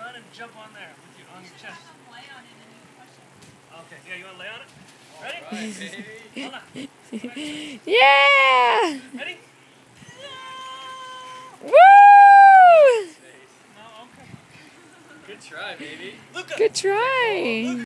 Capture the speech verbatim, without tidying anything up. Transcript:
down and jump on there with you on your chest. Okay, yeah, you want to lay on it? Ready? All right, baby. Yeah! Ready? Woo! No, okay. Good try, baby. Luca. Good try.